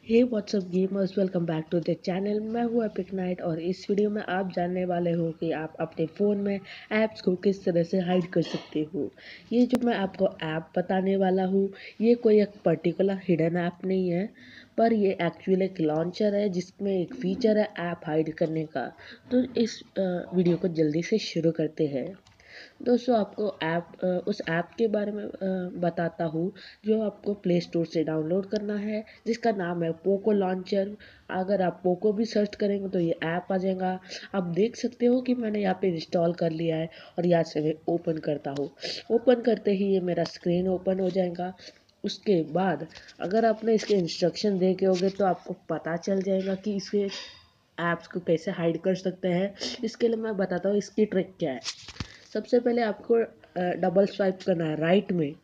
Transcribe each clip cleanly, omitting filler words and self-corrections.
Hey WhatsApp gamers, welcome back to the channel. मैं हूँ epic night और इस वीडियो में आप जानने वाले हो कि आप अपने फ़ोन में ऐप्स को किस तरह से हाइड कर सकते हो। ये जो मैं आपको ऐप बताने वाला हूँ, ये कोई एक पर्टिकुलर हिडन ऐप नहीं है, पर ये एक्चुअली एक लॉन्चर है जिसमें एक फ़ीचर है ऐप हाइड करने का। तो इस वीडियो को जल्दी से शुरू करते हैं। दोस्तों, आपको उस ऐप के बारे में बताता हूँ जो आपको प्ले स्टोर से डाउनलोड करना है, जिसका नाम है पोको लॉन्चर। अगर आप पोको भी सर्च करेंगे तो ये ऐप आ जाएगा। आप देख सकते हो कि मैंने यहाँ पे इंस्टॉल कर लिया है और यहाँ से मैं ओपन करता हूँ। ओपन करते ही ये मेरा स्क्रीन ओपन हो जाएगा। उसके बाद अगर आपने इसके इंस्ट्रक्शन देखे होंगे तो आपको पता चल जाएगा कि इसके ऐप्स को कैसे हाइड कर सकते हैं। इसके लिए मैं बताता हूँ इसकी ट्रिक क्या है। सबसे पहले आपको डबल स्वाइप करना है राइट में।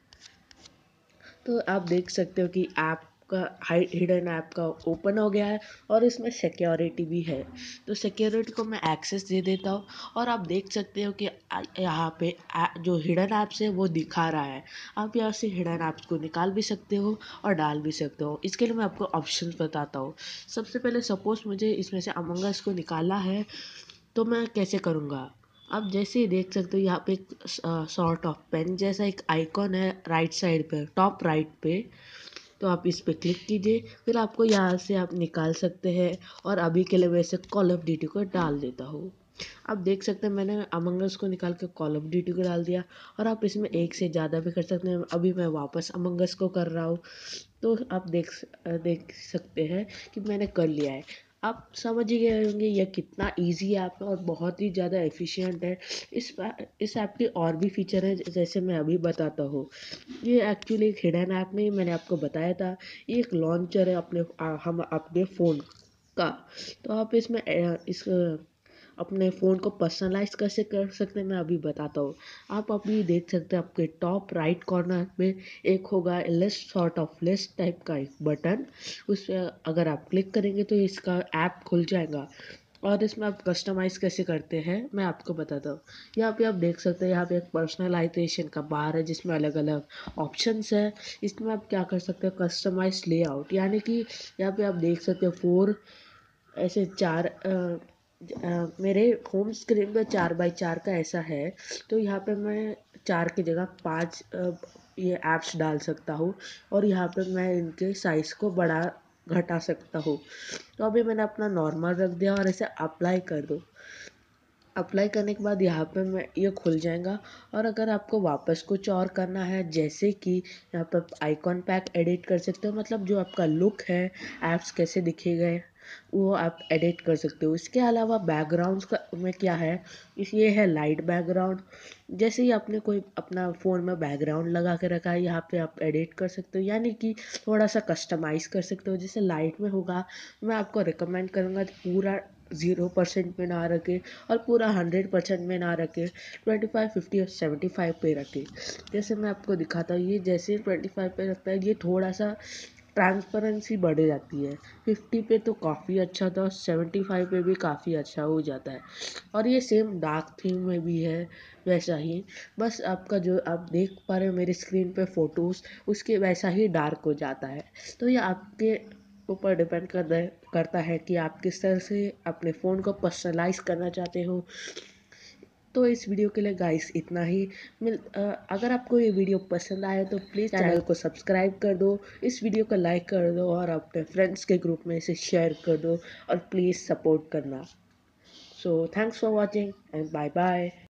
तो आप देख सकते हो कि ऐप का हिडन ऐप का ओपन हो गया है और इसमें सिक्योरिटी भी है। तो सिक्योरिटी को मैं एक्सेस दे देता हूँ और आप देख सकते हो कि यहाँ पे जो हिडन ऐप्स है वो दिखा रहा है। आप यहाँ से हिडन ऐप्स को निकाल भी सकते हो और डाल भी सकते हो। इसके लिए मैं आपको ऑप्शंस बताता हूँ। सबसे पहले सपोज मुझे इसमें से अमंग अस को निकालना है, तो मैं कैसे करूँगा। आप जैसे ही देख सकते हो यहाँ पे एक सॉर्ट ऑफ पेन जैसा एक आइकॉन है राइट साइड पे, टॉप राइट पे। तो आप इस पे क्लिक कीजिए, फिर आपको यहाँ से आप निकाल सकते हैं। और अभी के लिए वैसे कॉल ऑफ ड्यूटी को डाल देता हूँ। आप देख सकते हैं मैंने अमंग अस को निकाल के कॉल ऑफ ड्यूटी को डाल दिया। और आप इसमें एक से ज़्यादा भी कर सकते हैं। अभी मैं वापस अमंग अस को कर रहा हूँ। तो आप देख सकते हैं कि मैंने कर लिया है। आप समझ ही गए होंगे यह कितना इजी ऐप है और बहुत ही ज़्यादा एफिशिएंट है। इस ऐप के और भी फीचर हैं जैसे मैं अभी बताता हूँ। ये एक्चुअली एक हिडन ऐप नहीं, मैंने आपको बताया था। ये एक लॉन्चर है हम अपने फ़ोन का। तो आप इसमें अपने फ़ोन को पर्सनलाइज कैसे कर सकते हैं मैं अभी बताता हूँ। आप अभी देख सकते हैं आपके टॉप राइट कॉर्नर में एक होगा list, sort of list type का एक बटन। उस पर अगर आप क्लिक करेंगे तो इसका ऐप खुल जाएगा। और इसमें आप कस्टमाइज़ कैसे करते हैं मैं आपको बताता हूँ। यहाँ पे आप देख सकते हैं यहाँ पे एक पर्सनलाइजेशन का बार है जिसमें अलग अलग ऑप्शंस है। इसमें आप क्या कर सकते हैं, कस्टमाइज लेआउट, यानी कि यहाँ पे आप देख सकते हो फोर ऐसे चार मेरे होम स्क्रीन में 4x4 का ऐसा है। तो यहाँ पे मैं 4 की जगह 5 ये ऐप्स डाल सकता हूँ। और यहाँ पे मैं इनके साइज़ को बड़ा घटा सकता हूँ। तो अभी मैंने अपना नॉर्मल रख दिया और इसे अप्लाई कर दो। अप्लाई करने के बाद यहाँ पे मैं ये खुल जाएगा। और अगर आपको वापस कुछ और करना है, जैसे कि यहाँ पर आइकॉन पैक एडिट कर सकते हो, मतलब जो आपका लुक है ऐप्स कैसे दिखेगा वो आप एडिट कर सकते हो। इसके अलावा बैकग्राउंड्स का में क्या है, इस ये है लाइट बैकग्राउंड। जैसे ही आपने कोई अपना फ़ोन में बैकग्राउंड लगा के रखा है, यहाँ पे आप एडिट कर सकते हो, यानी कि थोड़ा सा कस्टमाइज़ कर सकते हो। जैसे लाइट में होगा, मैं आपको रिकमेंड करूँगा पूरा 0% में ना रखे और पूरा 100% में ना रखे, 25, 50 और 75 पे रखे। जैसे मैं आपको दिखाता हूँ, ये जैसे 25 पे रखता है ये थोड़ा सा ट्रांसपेरेंसी बढ़ जाती है। 50 पे तो काफ़ी अच्छा था और 75 पे भी काफ़ी अच्छा हो जाता है। और ये सेम डार्क थीम में भी है वैसा ही। बस आपका जो आप देख पा रहे हो मेरी स्क्रीन पे फ़ोटोज़, उसके वैसा ही डार्क हो जाता है। तो ये आपके ऊपर डिपेंड करता है कि आप किस तरह से अपने फ़ोन को पर्सनलाइज़ करना चाहते हो। तो इस वीडियो के लिए गाइस इतना ही। अगर आपको ये वीडियो पसंद आए तो प्लीज़ चैनल को सब्सक्राइब कर दो, इस वीडियो को लाइक कर दो और अपने फ्रेंड्स के ग्रुप में इसे शेयर कर दो और प्लीज़ सपोर्ट करना। So thanks for watching and bye bye.